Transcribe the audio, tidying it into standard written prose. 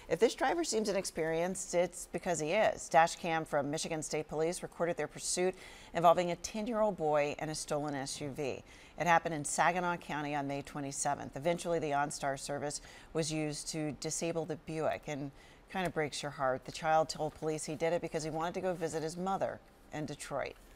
If this driver seems inexperienced, it's because he is. Dash cam from Michigan State Police recorded their pursuit involving a 10-year-old boy and a stolen SUV. It happened in Saginaw County on May 27th. Eventually, the OnStar service was used to disable the Buick, and kind of breaks your heart. The child told police he did it because he wanted to go visit his mother in Detroit.